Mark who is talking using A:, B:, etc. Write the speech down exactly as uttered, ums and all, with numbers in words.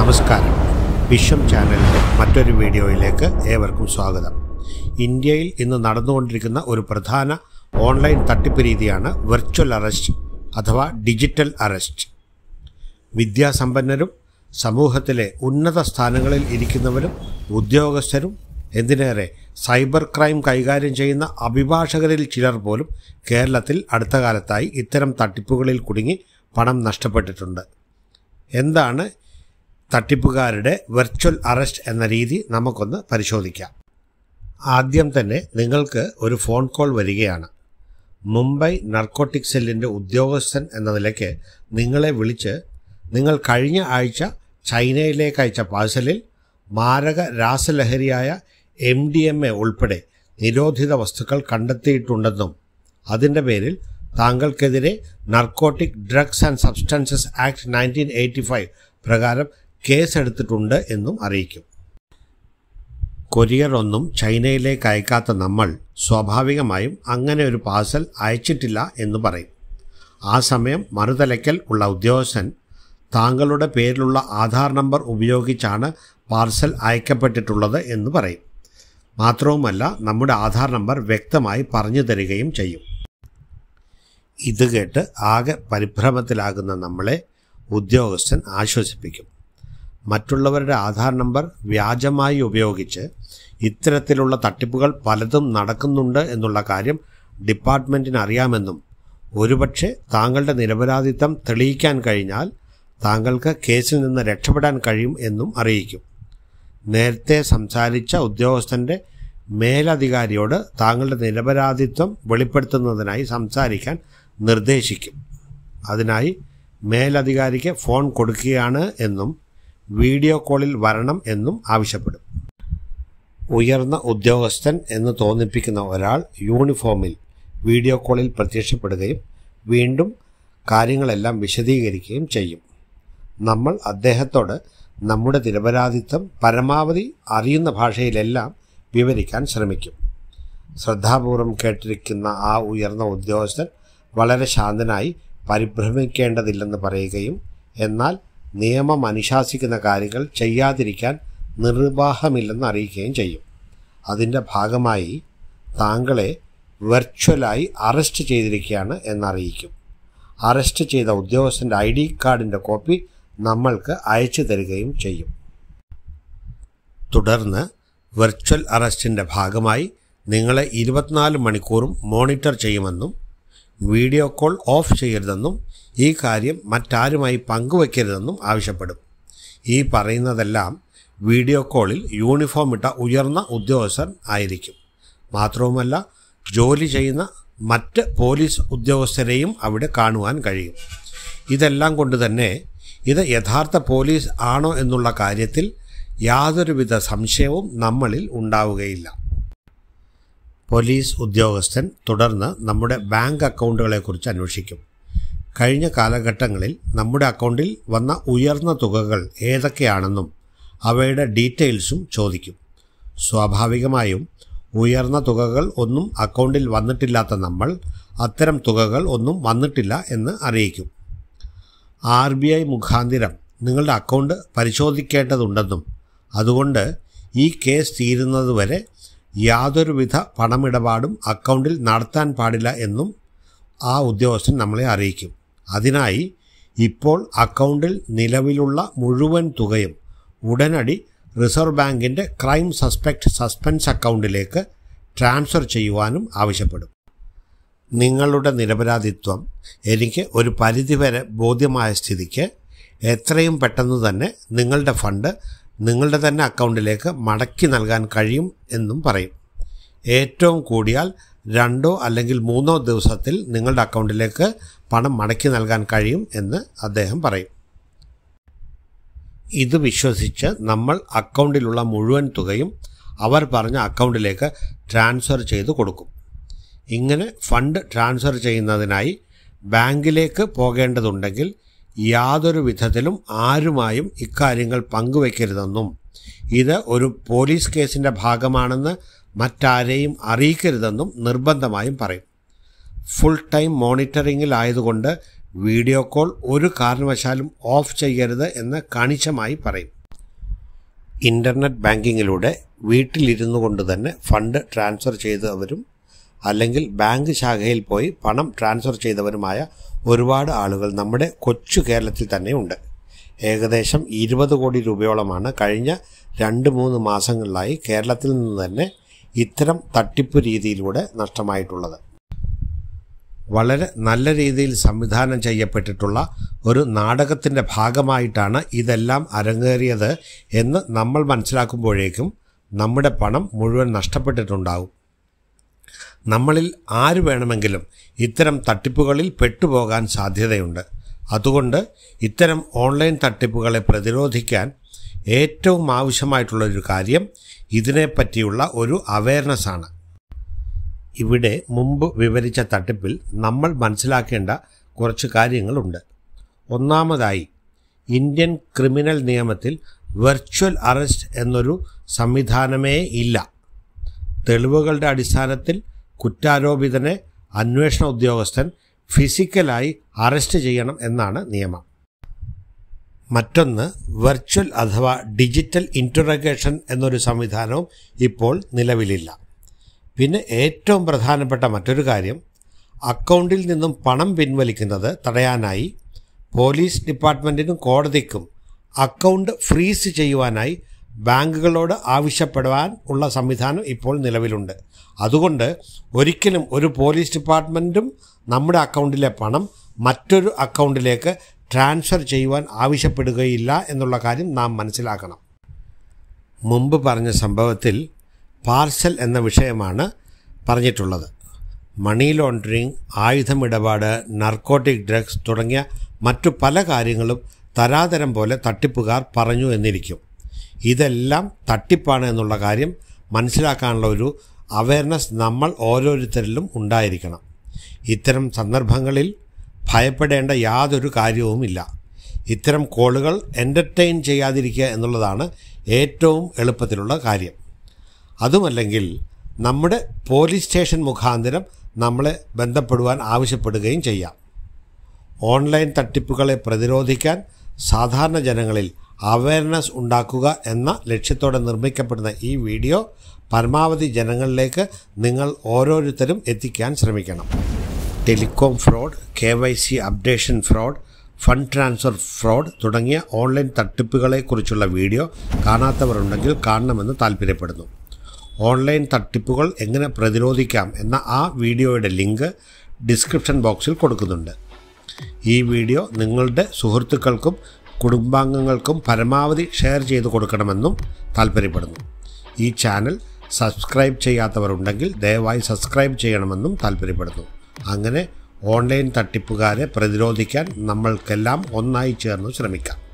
A: നമസ്കാരം. വിശ്വം ചാനലിൻ്റെ മറ്റൊരു വീഡിയോയിലേക്ക് ഏവർക്കും സ്വാഗതം. ഇന്ത്യയിൽ ഇന്ന് നടന്നുകൊണ്ടിരിക്കുന്ന ഒരു പ്രധാന ഓൺലൈൻ തട്ടിപ്പ് രീതിയാണ് വിർച്വൽ അറസ്റ്റ് അഥവാ ഡിജിറ്റൽ അറസ്റ്റ്. വിദ്യാസമ്പന്നരും സമൂഹത്തിലെ ഉന്നത സ്ഥാനങ്ങളിൽ ഇരിക്കുന്നവരും ഉദ്യോഗസ്ഥരും എന്തിനേറെ സൈബർ ക്രൈം കൈകാര്യം ചെയ്യുന്ന അഭിഭാഷകരിൽ ചിലർ പോലും കേരളത്തിൽ അടുത്ത കാലത്തായി ഇത്തരം തട്ടിപ്പുകളിൽ കുടുങ്ങി പണം നഷ്ടപ്പെട്ടിട്ടുണ്ട്. എന്താണ് തട്ടിപ്പുകാരുടെ വെർച്വൽ അറസ്റ്റ് എന്ന രീതി നമുക്കൊന്ന് പരിശോധിക്കാം. ആദ്യം തന്നെ നിങ്ങൾക്ക് ഒരു ഫോൺ കോൾ വരികയാണ്. മുംബൈ നർക്കോട്ടിക് സെല്ലിൻ്റെ ഉദ്യോഗസ്ഥൻ എന്ന നിലയ്ക്ക് നിങ്ങളെ വിളിച്ച് നിങ്ങൾ കഴിഞ്ഞ ആഴ്ച ചൈനയിലേക്ക് അയച്ച പാഴ്സലിൽ മാരക രാസലഹരിയായ എം ഡി എം എ ഉൾപ്പെടെ നിരോധിത വസ്തുക്കൾ കണ്ടെത്തിയിട്ടുണ്ടെന്നും അതിൻ്റെ പേരിൽ താങ്കൾക്കെതിരെ narcotic drugs and substances act nineteen eighty five പ്രകാരം കേസെടുത്തിട്ടുണ്ട് എന്നും അറിയിക്കും. കൊറിയർ ഒന്നും ചൈനയിലേക്ക് അയക്കാത്ത നമ്മൾ സ്വാഭാവികമായും അങ്ങനെ ഒരു പാഴ്സൽ അയച്ചിട്ടില്ല എന്ന് പറയും. ആ സമയം മറുതലയ്ക്കൽ ഉള്ള ഉദ്യോഗസ്ഥൻ താങ്കളുടെ പേരിലുള്ള ആധാർ നമ്പർ ഉപയോഗിച്ചാണ് പാർസൽ അയക്കപ്പെട്ടിട്ടുള്ളത് എന്ന് പറയും. മാത്രവുമല്ല, നമ്മുടെ ആധാർ നമ്പർ വ്യക്തമായി പറഞ്ഞു തരികയും ചെയ്യും. ഇത് കേട്ട് ആകെ പരിഭ്രമത്തിലാകുന്ന നമ്മളെ ഉദ്യോഗസ്ഥൻ ആശ്വസിപ്പിക്കും. മറ്റുള്ളവരുടെ ആധാർ നമ്പർ വ്യാജമായി ഉപയോഗിച്ച് ഇത്തരത്തിലുള്ള തട്ടിപ്പുകൾ പലതും നടക്കുന്നുണ്ട് എന്നുള്ള കാര്യം ഡിപ്പാർട്ട്മെൻറ്റിന് അറിയാമെന്നും ഒരുപക്ഷെ താങ്കളുടെ നിരപരാധിത്വം തെളിയിക്കാൻ കഴിഞ്ഞാൽ താങ്കൾക്ക് കേസിൽ നിന്ന് രക്ഷപ്പെടാൻ കഴിയും എന്നും അറിയിക്കും. നേരത്തെ സംസാരിച്ച ഉദ്യോഗസ്ഥൻ്റെ മേലധികാരിയോട് താങ്കളുടെ നിരപരാധിത്വം വെളിപ്പെടുത്തുന്നതിനായി സംസാരിക്കാൻ നിർദ്ദേശിക്കും. അതിനായി മേലധികാരിക്ക് ഫോൺ കൊടുക്കുകയാണ് എന്നും വീഡിയോ കോളിൽ വരണം എന്നും ആവശ്യപ്പെടും. ഉയർന്ന ഉദ്യോഗസ്ഥൻ എന്ന് തോന്നിപ്പിക്കുന്ന ഒരാൾ യൂണിഫോമിൽ വീഡിയോ കോളിൽ പ്രത്യക്ഷപ്പെടുകയും വീണ്ടും കാര്യങ്ങളെല്ലാം വിശദീകരിക്കുകയും ചെയ്യും. നമ്മൾ അദ്ദേഹത്തോട് നമ്മുടെ നിരപരാധിത്വം പരമാവധി അറിയുന്ന ഭാഷയിലെല്ലാം വിവരിക്കാൻ ശ്രമിക്കും. ശ്രദ്ധാപൂർവം കേട്ടിരിക്കുന്ന ആ ഉയർന്ന ഉദ്യോഗസ്ഥൻ വളരെ ശാന്തനായി പരിഭ്രമിക്കേണ്ടതില്ലെന്ന് പറയുകയും എന്നാൽ നിയമം അനുശാസിക്കുന്ന കാര്യങ്ങൾ ചെയ്യാതിരിക്കാൻ നിർവാഹമില്ലെന്ന് അറിയിക്കുകയും ചെയ്യും. അതിൻ്റെ ഭാഗമായി താങ്കളെ വെർച്വലായി അറസ്റ്റ് ചെയ്തിരിക്കുകയാണ് എന്നറിയിക്കും. അറസ്റ്റ് ചെയ്ത ഉദ്യോഗസ്ഥൻ്റെ ഐ ഡി കാർഡിൻ്റെ കോപ്പി നമ്മൾക്ക് അയച്ചു തരികയും ചെയ്യും. തുടർന്ന് വെർച്വൽ അറസ്റ്റിൻ്റെ ഭാഗമായി നിങ്ങളെ ഇരുപത്തിനാല് മണിക്കൂറും മോണിറ്റർ ചെയ്യുമെന്നും വീഡിയോ കോൾ ഓഫ് ചെയ്യരുതെന്നും ഈ കാര്യം മറ്റാരുമായി പങ്കുവയ്ക്കരുതെന്നും ആവശ്യപ്പെടും. ഈ പറയുന്നതെല്ലാം വീഡിയോ കോളിൽ യൂണിഫോം ഇട്ട ഉയർന്ന ഉദ്യോഗസ്ഥർ ആയിരിക്കും. മാത്രവുമല്ല, ജോലി ചെയ്യുന്ന മറ്റ് പോലീസ് ഉദ്യോഗസ്ഥരെയും അവിടെ കാണുവാൻ കഴിയും. ഇതെല്ലാം കൊണ്ട് തന്നെ ഇത് യഥാർത്ഥ പോലീസ് ആണോ എന്നുള്ള കാര്യത്തിൽ യാതൊരുവിധ സംശയവും നമ്മളിൽ ഉണ്ടാവുകയില്ല. പോലീസ് ഉദ്യോഗസ്ഥൻ തുടർന്ന് നമ്മുടെ ബാങ്ക് അക്കൗണ്ടുകളെക്കുറിച്ച് അന്വേഷിക്കും. കഴിഞ്ഞ കാലഘട്ടങ്ങളിൽ നമ്മുടെ അക്കൗണ്ടിൽ വന്ന ഉയർന്ന തുകകൾ ഏതൊക്കെയാണെന്നും അവയുടെ ഡീറ്റെയിൽസും ചോദിക്കും. സ്വാഭാവികമായും ഉയർന്ന തുകകൾ ഒന്നും അക്കൗണ്ടിൽ വന്നിട്ടില്ലാത്ത നമ്മൾ അത്തരം തുകകൾ ഒന്നും വന്നിട്ടില്ല എന്ന് അറിയിക്കും. ആർ ബി ഐ മുഖാന്തിരം നിങ്ങളുടെ അക്കൗണ്ട് പരിശോധിക്കേണ്ടതുണ്ടെന്നും അതുകൊണ്ട് ഈ കേസ് തീരുന്നതുവരെ യാതൊരുവിധ പണമിടപാടും അക്കൗണ്ടിൽ നടത്താൻ പാടില്ല എന്നും ആ ഉദ്യോഗസ്ഥൻ നമ്മളെ അറിയിക്കും. അതിനായി ഇപ്പോൾ അക്കൗണ്ടിൽ നിലവിലുള്ള മുഴുവൻ തുകയും ഉടനടി റിസർവ് ബാങ്കിൻ്റെ ക്രൈം സസ്പെക്ട് സസ്പെൻസ് അക്കൗണ്ടിലേക്ക് ട്രാൻസ്ഫർ ചെയ്യുവാനും ആവശ്യപ്പെടും. നിങ്ങളുടെ നിരപരാധിത്വം എനിക്ക് ഒരു പരിധിവരെ ബോധ്യമായ സ്ഥിതിക്ക് എത്രയും പെട്ടെന്ന് തന്നെ നിങ്ങളുടെ ഫണ്ട് നിങ്ങളുടെ തന്നെ അക്കൗണ്ടിലേക്ക് മടക്കി നൽകാൻ കഴിയും എന്നും പറയും. ഏറ്റവും കൂടിയാൽ രണ്ടോ അല്ലെങ്കിൽ മൂന്നോ ദിവസത്തിൽ നിങ്ങളുടെ അക്കൗണ്ടിലേക്ക് പണം മടക്കി നൽകാൻ കഴിയും എന്ന് അദ്ദേഹം പറയും. ഇത് വിശ്വസിച്ച് നമ്മൾ അക്കൗണ്ടിലുള്ള മുഴുവൻ തുകയും അവർ പറഞ്ഞ അക്കൗണ്ടിലേക്ക് ട്രാൻസ്ഫർ ചെയ്ത് കൊടുക്കും. ഇങ്ങനെ ഫണ്ട് ട്രാൻസ്ഫർ ചെയ്യുന്നതിനായി ബാങ്കിലേക്ക് പോകേണ്ടതുണ്ടെങ്കിൽ യാതൊരു വിധത്തിലും ആരുമായും ഇക്കാര്യങ്ങൾ പങ്കുവയ്ക്കരുതെന്നും ഇത് ഒരു പോലീസ് കേസിൻ്റെ ഭാഗമാണെന്ന് മറ്റാരെയും അറിയിക്കരുതെന്നും നിർബന്ധമായും പറയും. ഫുൾ ടൈം മോണിറ്ററിങ്ങിലായതുകൊണ്ട് വീഡിയോ കോൾ ഒരു കാരണവശാലും ഓഫ് ചെയ്യരുത് എന്ന് കണിശമായി പറയും. ഇൻ്റർനെറ്റ് ബാങ്കിങ്ങിലൂടെ വീട്ടിലിരുന്നു കൊണ്ട് തന്നെ ഫണ്ട് ട്രാൻസ്ഫർ ചെയ്തവരും അല്ലെങ്കിൽ ബാങ്ക് ശാഖയിൽ പോയി പണം ട്രാൻസ്ഫർ ചെയ്തവരുമായ ഒരുപാട് ആളുകൾ നമ്മുടെ കൊച്ചു കേരളത്തിൽ തന്നെയുണ്ട്. ഏകദേശം ഇരുപത് കോടി രൂപയോളമാണ് കഴിഞ്ഞ രണ്ട് മൂന്ന് മാസങ്ങളിലായി കേരളത്തിൽ നിന്ന് തന്നെ ഇത്തരം തട്ടിപ്പ് രീതിയിലൂടെ നഷ്ടമായിട്ടുള്ളത്. വളരെ നല്ല രീതിയിൽ സംവിധാനം ചെയ്യപ്പെട്ടിട്ടുള്ള ഒരു നാടകത്തിൻ്റെ ഭാഗമായിട്ടാണ് ഇതെല്ലാം അരങ്ങേറിയത് എന്ന് നമ്മൾ മനസ്സിലാക്കുമ്പോഴേക്കും നമ്മുടെ പണം മുഴുവൻ നഷ്ടപ്പെട്ടിട്ടുണ്ടാവും. നമ്മളിൽ ആര് വേണമെങ്കിലും ഇത്തരം തട്ടിപ്പുകളിൽ പെട്ടുപോകാൻ സാധ്യതയുണ്ട്. അതുകൊണ്ട് ഇത്തരം ഓൺലൈൻ തട്ടിപ്പുകളെ പ്രതിരോധിക്കാൻ ഏറ്റവും ആവശ്യമായിട്ടുള്ളൊരു കാര്യം ഇതിനെപ്പറ്റിയുള്ള ഒരു അവയർനെസ് ആണ്. ഇവിടെ മുമ്പ് വിവരിച്ച തട്ടിപ്പിൽ നമ്മൾ മനസ്സിലാക്കേണ്ട കുറച്ച് കാര്യങ്ങളുണ്ട്. ഒന്നാമതായി, ഇന്ത്യൻ ക്രിമിനൽ നിയമത്തിൽ വെർച്വൽ അറസ്റ്റ് എന്നൊരു സംവിധാനമേ ഇല്ല. തെളിവുകളുടെ അടിസ്ഥാനത്തിൽ കുറ്റാരോപിതനെ അന്വേഷണ ഉദ്യോഗസ്ഥൻ ഫിസിക്കലായി അറസ്റ്റ് ചെയ്യണം എന്നാണ് നിയമം. മറ്റൊന്ന്, വെർച്വൽ അഥവാ ഡിജിറ്റൽ ഇൻറ്ററോഗേഷൻ എന്നൊരു സംവിധാനവും ഇപ്പോൾ നിലവിലില്ല. പിന്നെ ഏറ്റവും പ്രധാനപ്പെട്ട മറ്റൊരു കാര്യം, അക്കൗണ്ടിൽ നിന്നും പണം പിൻവലിക്കുന്നത് തടയാനായി പോലീസ് ഡിപ്പാർട്ട്മെൻറ്റിനും കോടതിക്കും അക്കൗണ്ട് ഫ്രീസ് ചെയ്യുവാനായി ബാങ്കുകളോട് ആവശ്യപ്പെടുവാൻ ഉള്ള സംവിധാനം ഇപ്പോൾ നിലവിലുണ്ട്. അതുകൊണ്ട് ഒരിക്കലും ഒരു പോലീസ് ഡിപ്പാർട്ട്മെൻറ്റും നമ്മുടെ അക്കൗണ്ടിലെ പണം മറ്റൊരു അക്കൗണ്ടിലേക്ക് ട്രാൻസ്ഫർ ചെയ്യുവാൻ ആവശ്യപ്പെടുകയില്ല എന്നുള്ള കാര്യം നാം മനസ്സിലാക്കണം. മുമ്പ് പറഞ്ഞ സംഭവത്തിൽ പാർസൽ എന്ന വിഷയമാണ് പറഞ്ഞിട്ടുള്ളത്. മണി ലോണ്ടറിങ്, ആയുധമിടപാട്, നർക്കോട്ടിക് ഡ്രഗ്സ് തുടങ്ങിയ മറ്റു പല കാര്യങ്ങളും തരാതരം പോലെ തട്ടിപ്പുകാർ പറഞ്ഞു എന്നിരിക്കും. ഇതെല്ലാം തട്ടിപ്പാണ് എന്നുള്ള കാര്യം മനസ്സിലാക്കാനുള്ള ഒരു അവയർനെസ് നമ്മൾ ഓരോരുത്തരിലും ഉണ്ടായിരിക്കണം. ഇത്തരം സന്ദർഭങ്ങളിൽ ഭയപ്പെടേണ്ട യാതൊരു കാര്യവുമില്ല. ഇത്തരം കോളുകൾ എൻ്റർടൈൻ ചെയ്യാതിരിക്കുക എന്നുള്ളതാണ് ഏറ്റവും എളുപ്പത്തിലുള്ള കാര്യം. അതുമല്ലെങ്കിൽ നമ്മുടെ പോലീസ് സ്റ്റേഷൻ മുഖാന്തരം നമ്മളെ ബന്ധപ്പെടുവാൻ ആവശ്യപ്പെടുകയും ചെയ്യാം. ഓൺലൈൻ തട്ടിപ്പുകളെ പ്രതിരോധിക്കാൻ സാധാരണ ജനങ്ങളിൽ അവയർനെസ് ഉണ്ടാക്കുക എന്ന ലക്ഷ്യത്തോടെ നിർമ്മിക്കപ്പെടുന്ന ഈ വീഡിയോ പരമാവധി ജനങ്ങളിലേക്ക് നിങ്ങൾ ഓരോരുത്തരും എത്തിക്കാൻ ശ്രമിക്കണം. Telecom fraud, K Y C അപ്ഡേഷൻ ഫ്രോഡ്, ഫണ്ട് ട്രാൻസ്ഫർ ഫ്രോഡ് തുടങ്ങിയ ഓൺലൈൻ തട്ടിപ്പുകളെക്കുറിച്ചുള്ള വീഡിയോ കാണാത്തവരുണ്ടെങ്കിൽ കാണണമെന്ന് താല്പര്യപ്പെടുന്നു. ഓൺലൈൻ തട്ടിപ്പുകൾ എങ്ങനെ പ്രതിരോധിക്കാം എന്ന ആ വീഡിയോയുടെ ലിങ്ക് ഡിസ്ക്രിപ്ഷൻ ബോക്സിൽ കൊടുക്കുന്നുണ്ട്. ഈ വീഡിയോ നിങ്ങളുടെ സുഹൃത്തുക്കൾക്കും കുടുംബാംഗങ്ങൾക്കും പരമാവധി ഷെയർ ചെയ്ത് കൊടുക്കണമെന്നും താല്പര്യപ്പെടുന്നു. ഈ ചാനൽ സബ്സ്ക്രൈബ് ചെയ്യാത്തവരുണ്ടെങ്കിൽ ദയവായി സബ്സ്ക്രൈബ് ചെയ്യണമെന്നും താല്പര്യപ്പെടുന്നു. അങ്ങനെ ഓൺലൈൻ തട്ടിപ്പുകാരെ പ്രതിരോധിക്കാൻ നമ്മൾക്കെല്ലാം ഒന്നായി ചേർന്ന് ശ്രമിക്കാം.